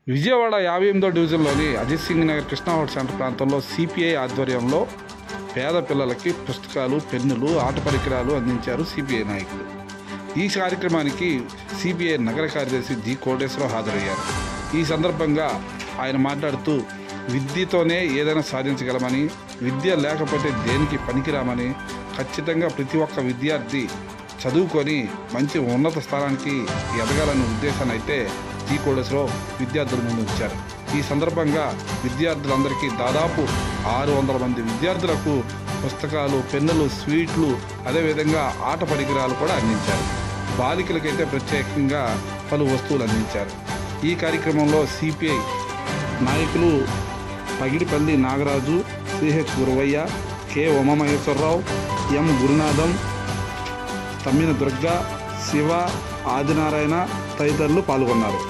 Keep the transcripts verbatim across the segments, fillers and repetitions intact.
విజయవాడ యాభై ఎనిమిదో డివిజన్లోని అజిత్ సింగ్ నగర్ కృష్ణా హోటల్ సెంటర్ ప్రాంతంలో సిపిఐ ఆధ్వర్యంలో పేద పిల్లలకి పుస్తకాలు, పెన్నులు, ఆట పరికరాలు అందించారు సిపిఐ నాయకులు. ఈ కార్యక్రమానికి సిపిఐ నగర కార్యదర్శి జి కోటేశ్వరరావు హాజరయ్యారు. ఈ సందర్భంగా ఆయన మాట్లాడుతూ విద్యతోనే ఏదైనా సాధించగలమని, విద్య లేకపోతే దేనికి పనికిరామని, ఖచ్చితంగా ప్రతి ఒక్క విద్యార్థి చదువుకొని మంచి ఉన్నత స్థానానికి ఎదగాలనే ఉద్దేశాన్ని అయితే జి కోటేశ్వరరావు విద్యార్థుల ముందు ఉంచారు. ఈ సందర్భంగా విద్యార్థులందరికీ దాదాపు ఆరు వందల మంది విద్యార్థులకు పుస్తకాలు, పెన్నులు, స్వీట్లు, అదేవిధంగా ఆట పరికరాలు కూడా అందించారు. బాలికలకైతే ప్రత్యేకంగా పలు వస్తువులు అందించారు. ఈ కార్యక్రమంలో సిపిఐ నాయకులు Pagidipalli Nagaraju, CH Guravaiah, K Umamaheswara Rao, M Gurunatham, Tammina Durga, Siva, Adinarayana తదితరులు పాల్గొన్నారు.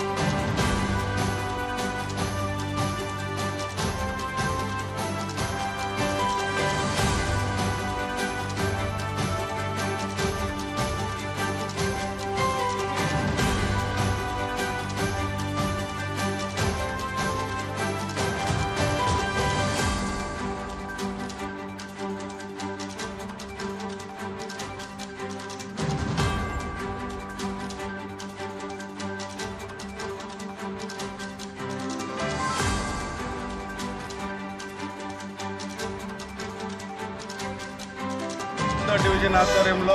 డివిజన్ ఆధ్వర్యంలో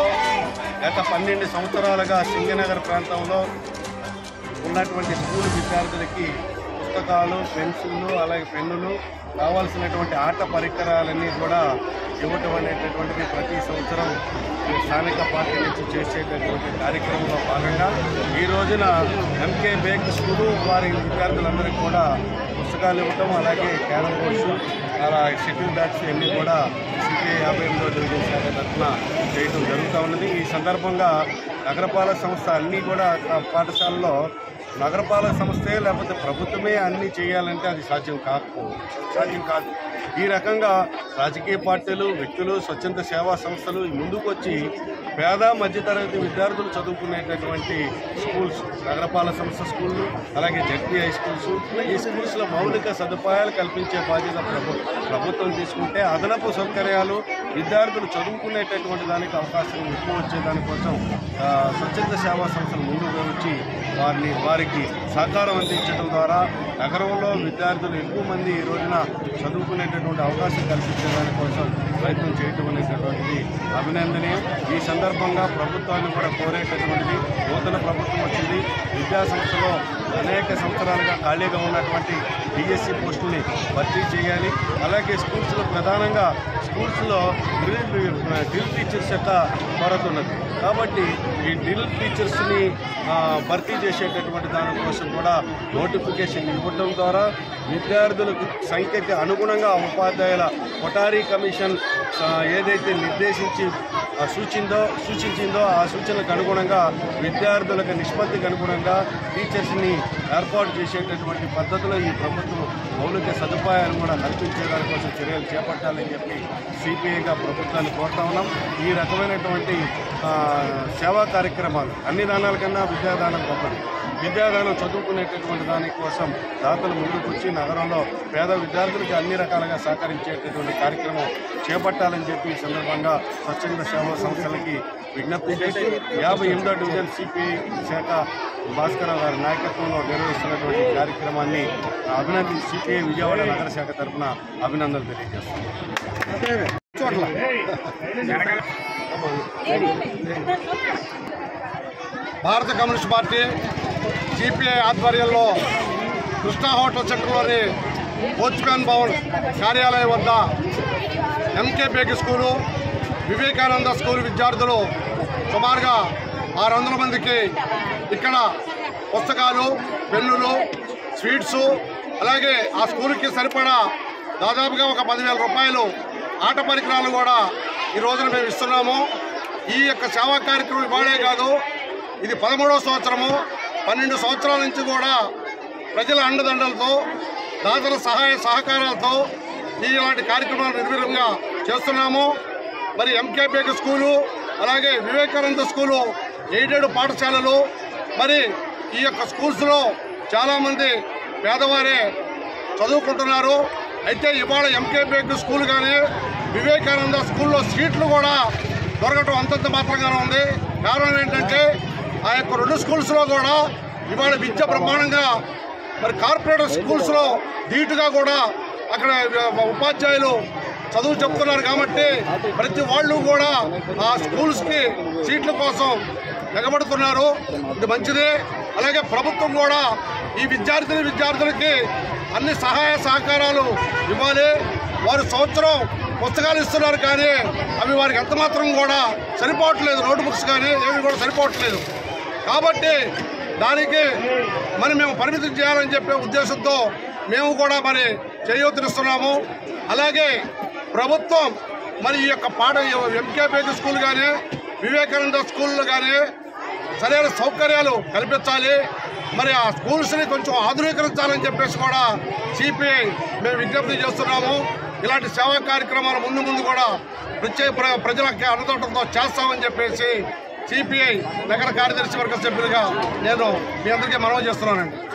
గత పన్నెండు సంవత్సరాలుగా సింగనగర్ ప్రాంతంలో ఉన్నటువంటి స్కూల్ విద్యార్థులకి పుస్తకాలు, పెన్సిళ్ళు, అలాగే పెన్నులు, కావాల్సినటువంటి ఆట పరికరాలన్నీ కూడా ఇవ్వటం అనేటటువంటిది ప్రతి సంవత్సరం స్థానిక పార్టీ నుంచి చేసేటటువంటి కార్యక్రమంలో భాగంగా ఈ రోజున ఎంకే బేక్ స్కూలు వారి విద్యార్థులందరికీ కూడా పుస్తకాలు ఇవ్వటం, అలాగే క్యారమ్ బోర్డ్స్, అలా షటిల్ బ్యాట్స్ అన్నీ కూడా సిపిఐ యాభై ఎనిమిదో డివిజన్ శాఖ తరఫున చేయడం జరుగుతూ ఉన్నది. ఈ సందర్భంగా నగరపాలక సంస్థ అన్నీ కూడా పాఠశాలలో నగరపాలక సంస్థే లేకపోతే ప్రభుత్వమే అన్నీ చేయాలంటే అది సాధ్యం కాకపో సాధ్యం కాదు. ఈ రకంగా రాజకీయ పార్టీలు, వ్యక్తులు, స్వచ్ఛంద సేవా సంస్థలు ముందుకు వచ్చి పేద మధ్యతరగతి విద్యార్థులు చదువుకునేటటువంటి స్కూల్స్, నగరపాలక సంస్థ స్కూళ్ళు, అలాగే జెడ్పీ హై స్కూల్స్, ఈ స్కూల్స్లో మౌలిక సదుపాయాలు కల్పించే బాధ్యత ప్రభు ప్రభుత్వం తీసుకుంటే అదనపు సౌకర్యాలు విద్యార్థులు చదువుకునేటటువంటి దానికి అవకాశం ఎక్కువ వచ్చే దానికోసం స్వచ్ఛంద సేవా సంస్థలు ముందుకు వచ్చి వారిని వారికి సహకారం అందించడం ద్వారా నగరంలో విద్యార్థులు ఎక్కువ మంది ఈ రోజున చదువుకునేటటువంటి అవకాశం కల్పించే దానికోసం ప్రయత్నం చేయటం అనేటటువంటిది అభినందనీయం. ఈ సందర్భంగా ప్రభుత్వాన్ని కూడా కోరేటటువంటిది, నూతన ప్రభుత్వం వచ్చింది, విద్యా సంస్థలో అనేక సంవత్సరాలుగా ఖాళీగా ఉన్నటువంటి డిఎస్సి పోస్టుల్ని భర్తీ చేయాలి. అలాగే స్కూల్స్లో ప్రధానంగా స్కూల్స్లో డ్రిల్ డ్రిల్ టీచర్స్ యొక్క కొరత ఉన్నది కాబట్టి ఈ డ్రిల్ టీచర్స్ని భర్తీ చేసేటటువంటి దానికోసం కూడా నోటిఫికేషన్ ఇవ్వడం ద్వారా విద్యార్థులకు సంఖ్యకి అనుగుణంగా ఉపాధ్యాయుల కొటారీ కమిషన్ ఏదైతే నిర్దేశించి సూచిందో సూచించిందో ఆ సూచనలకు అనుగుణంగా విద్యార్థులకు నిష్పత్తికి అనుగుణంగా టీచర్స్ని ఏర్పాటు చేసేటటువంటి పద్ధతిలో ఈ ప్రభుత్వం మౌలిక సదుపాయాలు కూడా కల్పించే దానికోసం చర్యలు చేపట్టాలని చెప్పి సిపిఐగా ప్రభుత్వాన్ని కోరుతా ఉన్నాం. ఈ రకమైనటువంటి సేవా కార్యక్రమాలు అన్ని దానాల కన్నా విద్యాదానం గొప్పది. విద్యాదానం చదువుకునేటటువంటి దానికోసం దాతలు ముందుకు వచ్చి నగరంలో పేద విద్యార్థులకి అన్ని రకాలుగా సహకరించేటటువంటి కార్యక్రమం చేపట్టాలని చెప్పి ఈ సందర్భంగా స్వచ్ఛంద సేవా సంస్థలకి విజ్ఞప్తి చేసి యాభై ఎనిమిదో డివిజన్ సిపిఐ శాఖ భాస్కరరావు గారి నాయకత్వంలో నిర్వహిస్తున్నటువంటి కార్యక్రమాన్ని అభినందించి సిపిఐ విజయవాడ నగర శాఖ తరఫున అభినందనలు తెలియజేస్తున్నాం. భారత కమ్యూనిస్ట్ పార్టీ సిపిఐ ఆధ్వర్యంలో కృష్ణా హోటల్ సెంటర్లోని వాచ్మ్యాన్ భవన్ కార్యాలయం వద్ద MK Baig school, Vivekananda school విద్యార్థులు సుమారుగా ఆరు వందల మందికి ఇక్కడ పుస్తకాలు, పెన్నులు, స్వీట్సు, అలాగే ఆ స్కూల్కి సరిపడా దాదాపుగా ఒక పదివేల రూపాయలు ఆట పరికరాలు కూడా ఈ రోజున మేము ఇస్తున్నాము. ఈ యొక్క సేవా కార్యక్రమం ఇవాళే కాదు, ఇది పదమూడవ సంవత్సరము. పన్నెండు సంవత్సరాల నుంచి కూడా ప్రజల అండదండలతో, దాతల సహాయ సహకారాలతో ఇలాంటి కార్యక్రమాలు నిర్విఘ్నంగా చేస్తున్నాము. మరి ఎంకే బేక్ స్కూలు, అలాగే వివేకానంద స్కూలు ఎయిడెడ్ పాఠశాలలు, మరి ఈ యొక్క స్కూల్స్లో చాలామంది పేదవారే చదువుకుంటున్నారు. అయితే ఇవాళ ఎంకేబేక్ స్కూల్ కానీ వివేకానంద స్కూల్లో సీట్లు కూడా దొరకటం అంతంత మాత్రంగానే ఉంది. కారణం ఏంటంటే ఆ యొక్క రెండు స్కూల్స్లో కూడా ఇవాళ విద్య బ్రహ్మాండంగా మరి కార్పొరేట్ స్కూల్స్లో ధీటుగా కూడా అక్కడ ఉపాధ్యాయులు చదువు చెప్తున్నారు కాబట్టి ప్రతి వాళ్ళు కూడా ఆ స్కూల్స్కి సీట్ల కోసం ఎగబడుతున్నారు. ఇది మంచిదే. అలాగే ప్రభుత్వం కూడా ఈ విద్యార్థిని విద్యార్థులకి అన్ని సహాయ సహకారాలు ఇవ్వాలి. వారు సంవత్సరం పుస్తకాలు ఇస్తున్నారు కానీ అవి వారికి ఎంత మాత్రం కూడా సరిపోవట్లేదు. నోట్ బుక్స్ కానీ ఏవి కూడా సరిపోవట్లేదు. కాబట్టి దానికి మరి మేము పరిమితం చేయాలని చెప్పే ఉద్దేశంతో మేము కూడా మరి చేయూతనిస్తున్నాము. అలాగే ప్రభుత్వం మరి ఈ యొక్క పాఠ ఎంకేబేక్ స్కూల్ కానీ వివేకానంద స్కూళ్ళు కానీ సరైన సౌకర్యాలు కల్పించాలి. మరి ఆ స్కూల్స్ని కొంచెం ఆధునీకరించాలని చెప్పేసి కూడా సిపిఐ మేము విజ్ఞప్తి చేస్తున్నాము. ఇలాంటి సేవా కార్యక్రమాలు ముందు ముందు కూడా ప్రత్యేక ప్రజలకి అండదండలతో చేస్తామని చెప్పేసి సిపిఐ నగర కార్యదర్శి వర్గ సభ్యులుగా నేను మీ అందరికీ మనవి చేస్తున్నానండి.